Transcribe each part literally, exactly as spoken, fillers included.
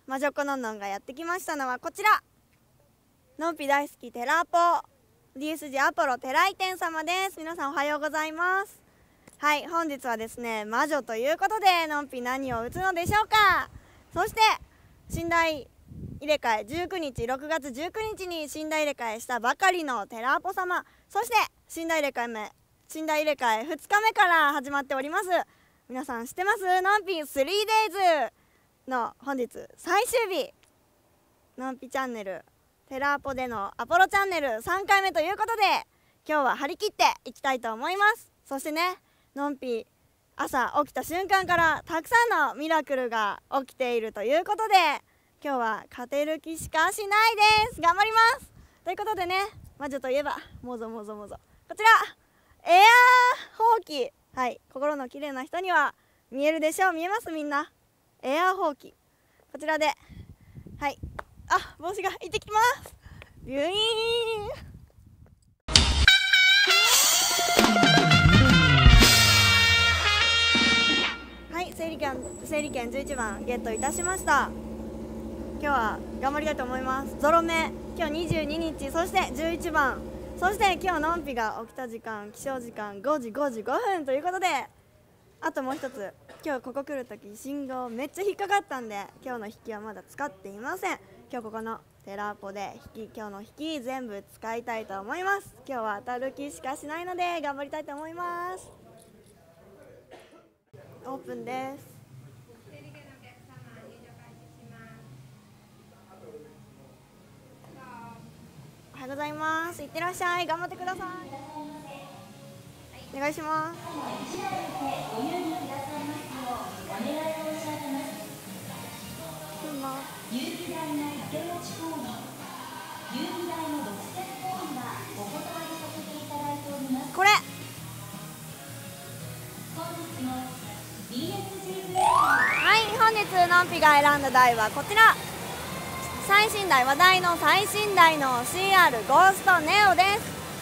魔女っ子のんのんがやってきましたのはこちら、のんぴ大好きテラポ ディーエスジー アポロテライテン様です。皆さんおはようございます。はい、本日はですね魔女ということで、のんぴ何を打つのでしょうか。そして寝台入れ替えじゅうくにちろくがつじゅうくにちに寝台入れ替えしたばかりのテラポ様、そして寝台入れ替え目寝台入れ替えふつかめから始まっております。皆さん知ってます？のんぴ スリーデイズの本日最終日、のんぴチャンネルテラポでのアポロチャンネルさんかいめということで、今日は張り切っていきたいと思います。そしてね、のんぴ朝起きた瞬間からたくさんのミラクルが起きているということで、今日は勝てる気しかしないです。頑張りますということでね、魔女といえばもぞもぞもぞ、こちらエアーほうき、はい、心の綺麗な人には見えるでしょう。見えます？みんなエアーほうき、こちらで、はい、あ、帽子が行ってきます。ビュイーン。はい、整理券整理券じゅういちばんゲットいたしました。今日は頑張りたいと思います。ゾロ目、今日にじゅうににち、そしてじゅういちばん、そして今日のんぴが起きた時間、起床時間ごじごじごふんということで、あともう一つ、今日ここ来るとき信号めっちゃ引っかかったんで、今日の引きはまだ使っていません。今日ここのテラポで引き、今日の引き全部使いたいと思います。今日は当たる気しかしないので頑張りたいと思います。オープンです。おはようございます。いってらっしゃい。頑張ってください。お願いします。 有機大な竹持ち講義、有機大の独占講義はお断りさせていただいております。 これ本日の ディーエスジーはい、本日のんぴが選んだ台はこちら、最新台、話題の最新台の シーアール ゴーストネオです。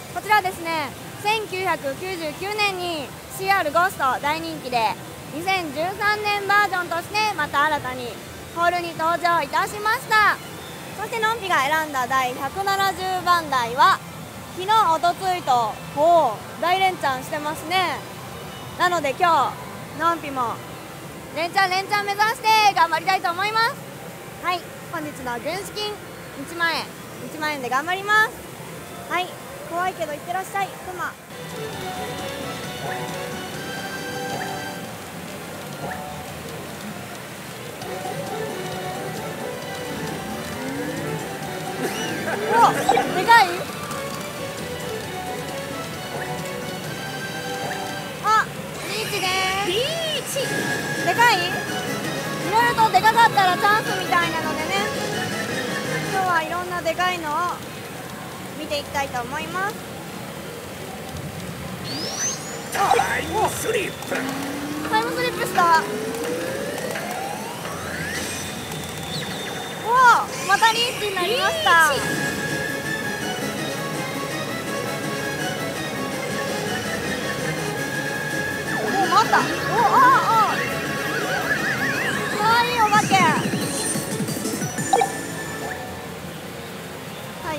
こちらですね、せんきゅうひゃくきゅうじゅうきゅうねんに シーアール ゴースト大人気で、にせんじゅうさんねんバージョンとしてまた新たにホールに登場いたしました。そしてのんぴが選んだ第ひゃくななじゅうばん台は昨日おとついとお大連チャンしてますね。なので今日のんぴも連チャン連チャン目指して頑張りたいと思います。はい、本日の軍資金いちまんえん、いちまんえんで頑張ります。はい、怖いけどいってらっしゃい。クマお、でかい？あ、リーチです。リーチでかい？いろいろとでかかったらチャンスみたいなのでね、今日はいろんなでかいのを見ていきたいと思います。 タイムスリップ。 タイムスリップした。おお、またリーチになりました。お、待った。お、ああ、かわいいお化け。はい。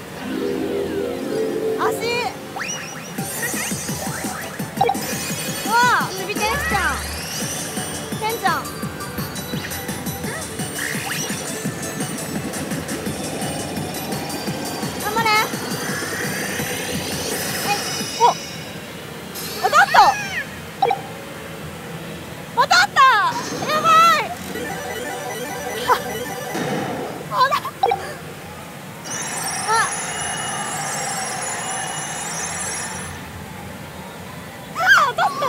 足。うわあ、ちび天使ちゃん。天ちゃん。頑張れ。はい。お。当たった。当たった。やばい。あら。あ。あ、当たった。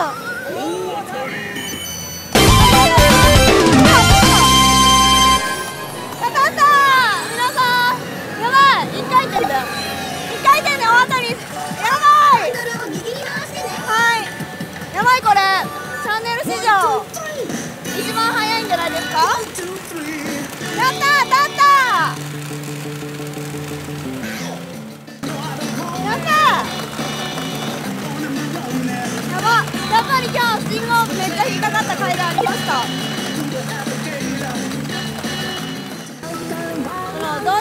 当たった。皆さん、やばい。一回転だ。一回転で大当たり。やばい。はい。やばい、これチャンネル史上一番早いんじゃないですか。やったー、当たったー。やったー。やば、やっぱり今日信号めっちゃ引っかかった回がありました。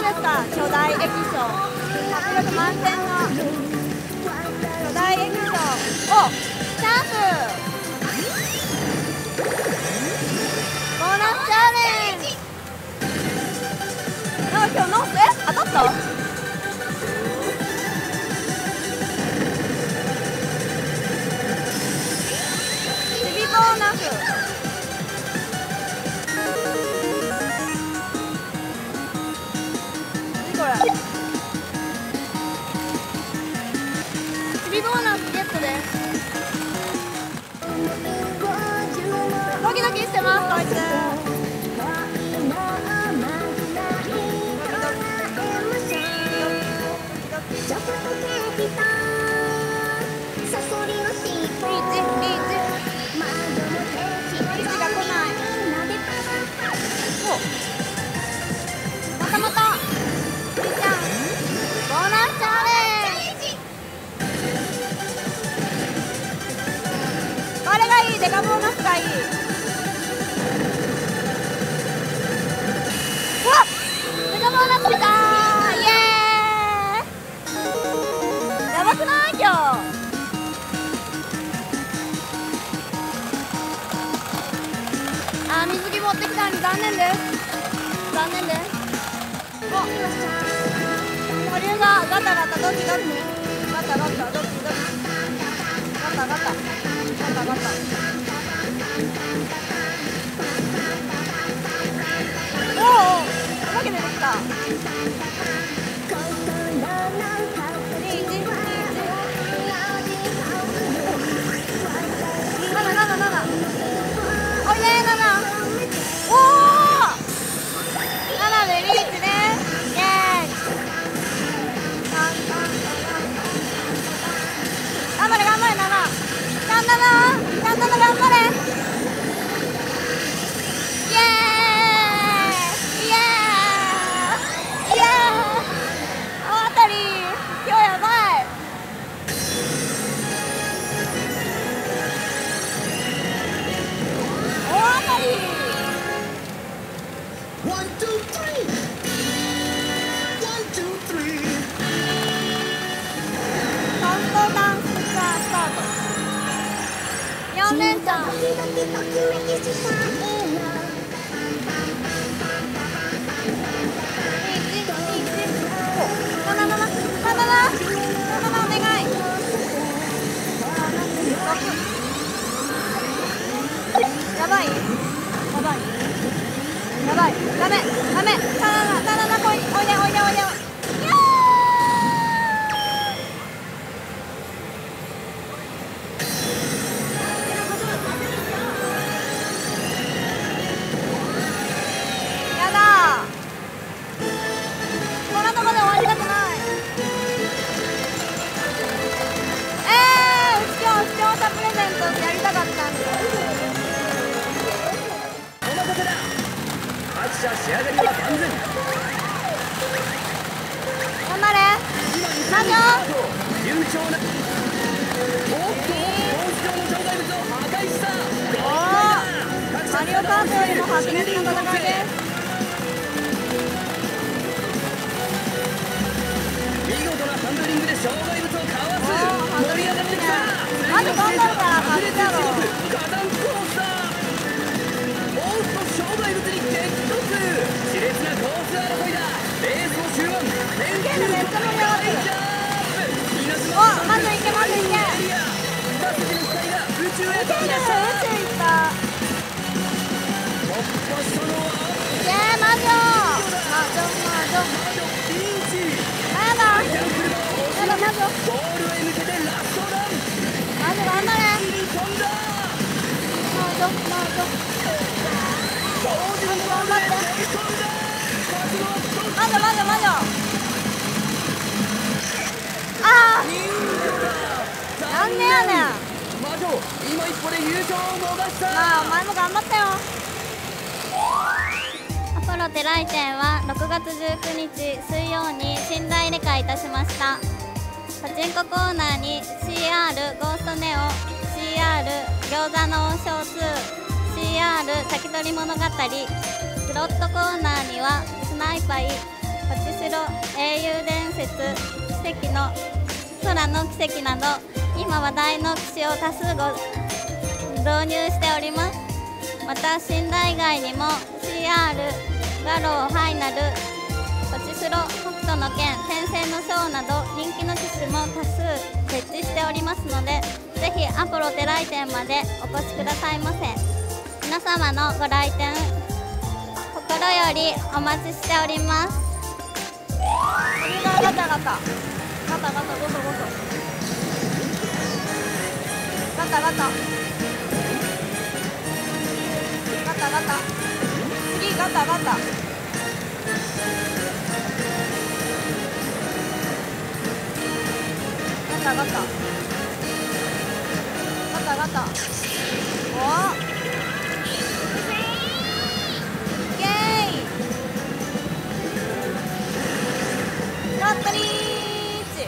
ですか？巨大液晶、迫力満点の巨大液晶。お、チャンス。ボーナスチャレンジ。なんか今日ノース、え、当たった？チビボーナス。何これ？チビボーナスゲットです。ドキドキしてます、こいつ。またまたリーちゃんボーナスチャレンジ。あれがいい、デカボーナスがいい。うわっ、デカボーナス出たー。イエーイ。やばくない今日。あー、水着持ってきたのに残念です。残念です。お、保留がガタガタドキドキガタガタドキドキガタガタガタガタ。おお、お化け出てきた。リーチリーチなななななな。おいでーなな。おお、ななでリーチね。イエーイ。頑張れ頑張れなな。ちゃんなな、ちゃんなな頑張れ。イエーイイエーイイエーイ。大当たり。今日やばい。大当たり。 One, two, three. One, two, three. カウントダウンスタート。よん連チャン。ななななななななななお願い。やばいやばいやばい、ダメダメ。タナナタナナ、こい、おいでおいでおいで。いややだ、こんなとこで終わりたくない。えー、今日視聴者プレゼントやりたかったんで。 お任せだ。各社仕上がりは万全。 頑張れ魔女。 流暢な。おっと、コース上の障害物を破壊した。 おー、マリオカートよりも白熱な戦いです。 見事なハンドリングで障害物をかわす。盛り上がってきた。 まず頑張るから勝ちだろ。 火山コースだ。おっと、障害物に激突。熾烈なコース争いだ。レースも終盤。レンゲームめっちゃ盛り上がってる。お、まずいけまずいけ。 二筋の光が宇宙へ宇宙飛び出した。 行った。 突破したのはイエーイ、魔女魔女魔女。 ピンチ。 やだジャンプルがやだ魔女。 ゴールへ向けてラストラン。 魔女頑張れ。 飛んだ。 魔女魔女。 超人の頑張って。 飛んだ。 魔女魔女魔女。あー、なんでやねん。 魔女、今一歩で優勝を逃した。 まあお前も頑張ったよ。 アポロテライ展はろくがつじゅうくにち水曜に寝台入れ替えいたしました。パチンココーナーに シーアール ゴーストネオ、 シーアール 餃子の王将ツー、 シーアール 炊き取り物語、スロットコーナーにはスナイパイ、 パチスロ、英雄伝説、奇跡の空の奇跡など今話題の機種を多数ご導入しております。また寝台以外にも シーアール、ガロー、ファイナル、パチスロ、北斗の拳、転生のショーなど人気の機種も多数設置しておりますので、ぜひアポロテライ店までお越しくださいませ。皆様のご来店心よりお待ちしております。 鳥がガタガタガタガタゴソゴソガタガタガタガタ次ガタガタガタガタガタガタおっガットリーチ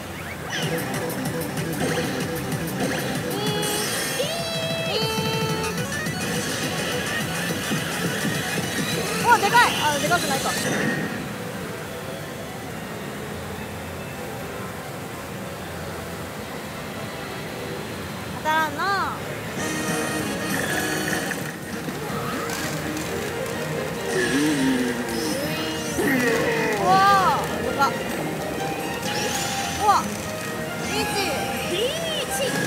おでかいあでかくないか当たらんなうわーでかっうわリーチリーチ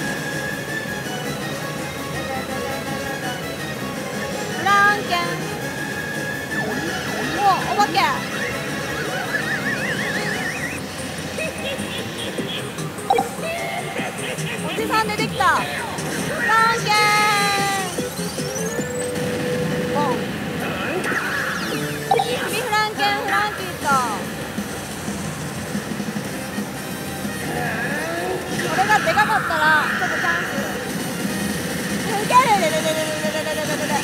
フランケンおお化けおじさん出てきたフランケンボン指フランケンフランキーとこれがでかかったらちょっとチャンスいけるれれれれれれれれれれれ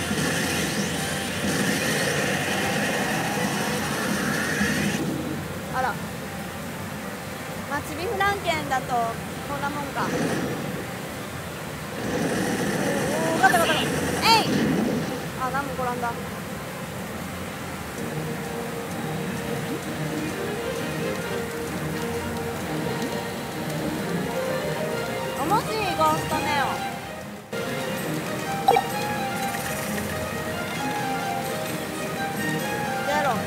あらまあちびフランケンだとこんなもんかおおガタガタえいあ何も転んだもしゴーストネオゼロ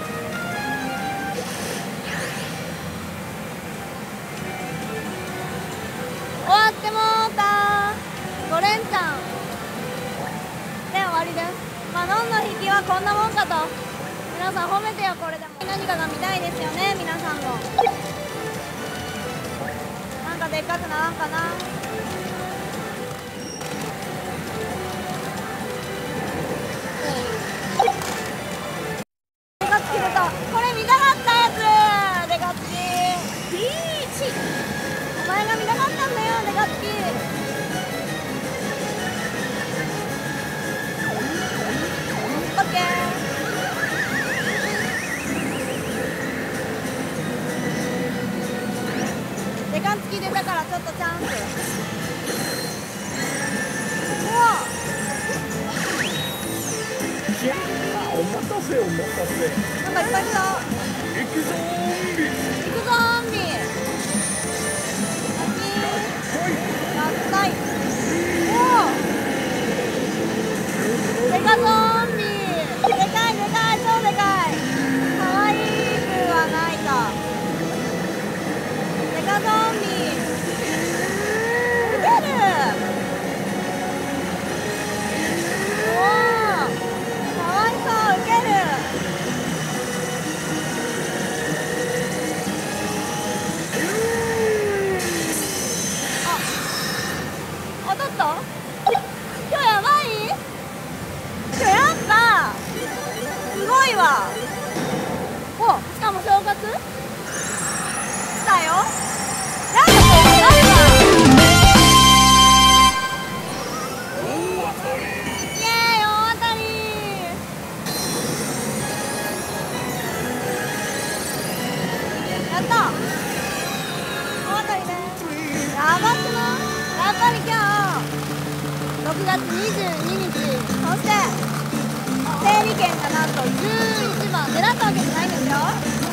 終わってもうたご連チャンで終わりです。まあノンの引きはこんなもんかと皆さん褒めてよ。これでも何かが見たいですよね皆さんも。なんかでっかくならんかな。でかつき出た。これ見たかったやつ。でかつきピーチお前が見たかったんだよでかつき。オッケー。でかつき出たからちょっとチャンス。うわお待たせお待たせ。 なんかいっぱい来た。 行くぞーンビ。 行くぞーンビ。やったい。おお。でかゾンビ。でかいでかい超でかい。可愛いくはないか。でかゾンビ。ウケる。おお。可愛そうウケる。当たった？今日やばい？今日やったすごいわ。お、しかも正月したよ。やったこれ誰だ？イエーイ大当たり。やった大当たりね。やばくない？やっぱり今日ろくがつにじゅうににち、そして整理券がなんとじゅういちばん狙ったわけじゃないんですよ。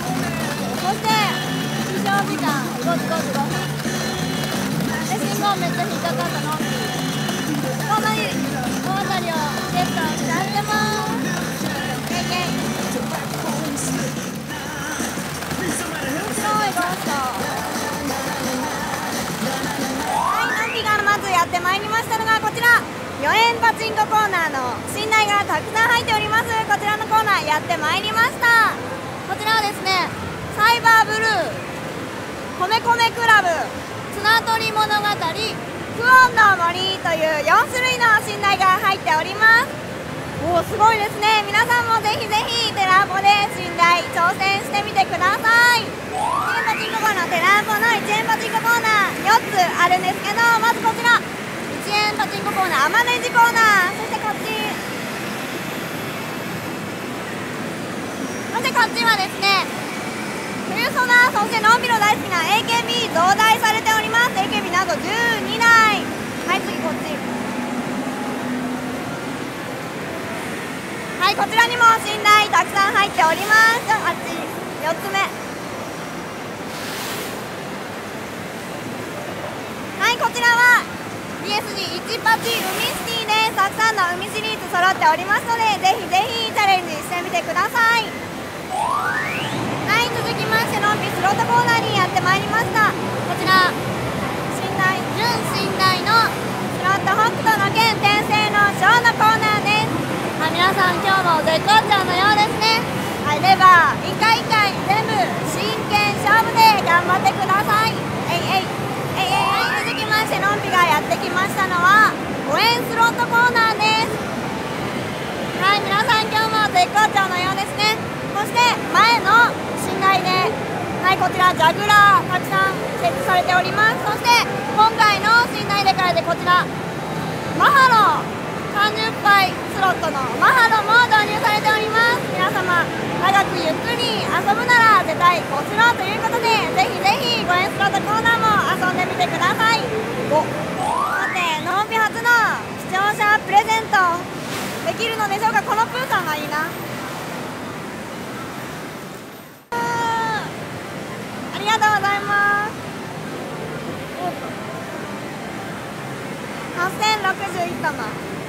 んぴちゃんゴツゴツゴツで信号めっちゃ引っかかったのんぴこんなに大当たりをゲットしちゃってます。イェイイェイ白いゴースト。はい、のんぴがまずやってまいりましたのがこちらよえんパチンココーナーの信頼がたくさん入っております。こちらのコーナーやってまいりました。こちらはですね、サイバーブルー、米米クラブ、綱取り物語、クオンの森というよん種類の信頼が入っております。おお、すごいですね。皆さんもぜひぜひテラポで信頼挑戦してみてください。いちえんパチンココーナー、テラポのいちえんパチンココーナーよっつあるんですけど、まずこちらいちえんパチンココーナー、アマネジコーナー、そしてこっちそしてこっちはですね、冬ソナ、そしてのんびの大好きな エーケービー 増大されております。 エーケービー などじゅうにだい。はい、次こっち。はい、こちらにも信頼たくさん入っております。あっちよっつめ。はい、こちらは ディーエスジーいち パチ海シティです。たくさんの海シリーズ揃っておりますので、ぜひぜひチャレンジしてみてください。はい、続きましてのんぴスロットコーナーにやってまいりました。こちら信頼純信頼のスロット北斗の剣転生のショーのコーナーです。はい、皆さん今日も絶好調のようですね。はい、レバー一回一回全部真剣勝負で頑張ってください。えいえいえいえい。続きましてのんぴがやってきましたのはごえんスロットコーナーです。はい、皆さん今日も絶好調のようですね。そして前の信頼で、はい、こちらジャグラーたくさん設置されております。そして今回の信頼でからでこちらマハロさんじゅっぱいスロットのマハロも導入されております。皆様長くゆっくり遊ぶなら絶対ごスロということで、ぜひぜひごえんスロットコーナーも遊んでみてください。おさて、のんぴ初の視聴者プレゼントできるのでしょうか。このプーさんがいいな。ありがとうございます。はっせんろくじゅういち玉。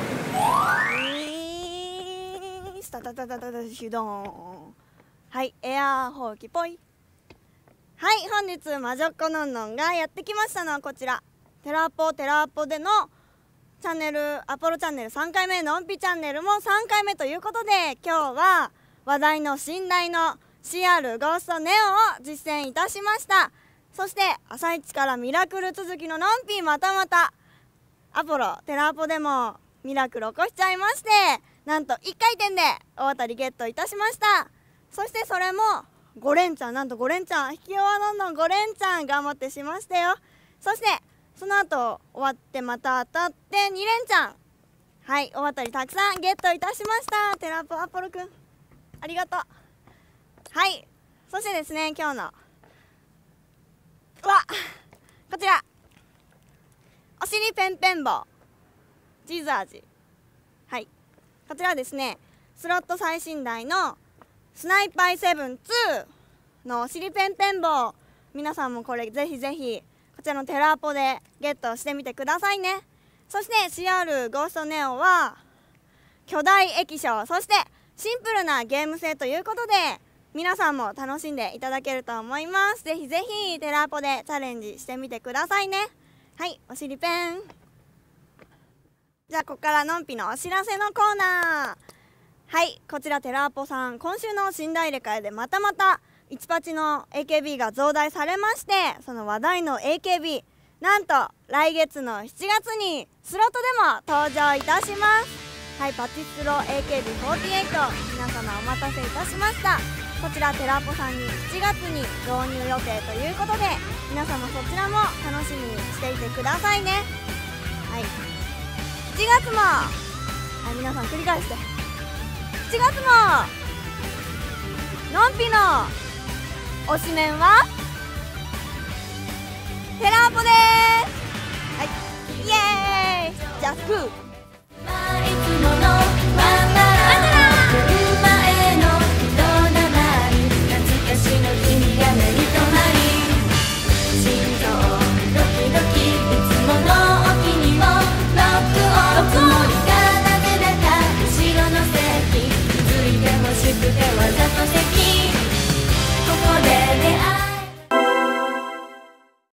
スタタタタタタシュドーン。はい、エアーほうきぽい。はい、本日魔女っ子のんのんがやってきましたのはこちらテラポテラポでのチャンネル、アポロチャンネルさんかいめ、のんぴチャンネルもさんかいめということで、今日は話題の信頼の シーアール ゴーストネオを実践いたしました。そして朝一からミラクル続きののんぴ、またまたアポロテラポでもミラクル起こしちゃいまして、なんといっかいてんで大当たりゲットいたしました。そしてそれもご連チャン、なんとご連チャン、引き弱どんどんご連チャン頑張ってしましたよ。そしてその後終わってまた当たってに連チャン、はい、大当たりたくさんゲットいたしました。テラポアポロくんありがとう。はい、そしてですね、今日のうわこちらおしりペンペン棒チーズ味、はい、こちらですね、スロット最新台のスナイパーセブンツーのおしりペンペン棒、皆さんもこれぜひぜひこちらのテラポでゲットしてみてくださいね。そして シーアール ゴーストネオは巨大液晶、そしてシンプルなゲーム性ということで皆さんも楽しんでいただけると思います。ぜひぜひテラポでチャレンジしてみてくださいね。はい、おしりペン。じゃあここからのんぴのお知らせのコーナー。はい、こちらテラポさん、今週の信頼入れ替えでまたまたいちパチの エーケービー が増大されまして、その話題の エーケービー、なんと来月のしちがつにスロットでも登場いたします。はい、パチスロ エーケービーフォーティーエイト、 皆様お待たせいたしました。こちらテラポさんにしちがつに導入予定ということで、皆様そちらも楽しみにしていてくださいね。はい、しちがつも、はい、皆さん繰り返してしちがつものんぴの推しメンはテラポです。はい、イエーイ、ジャスクー。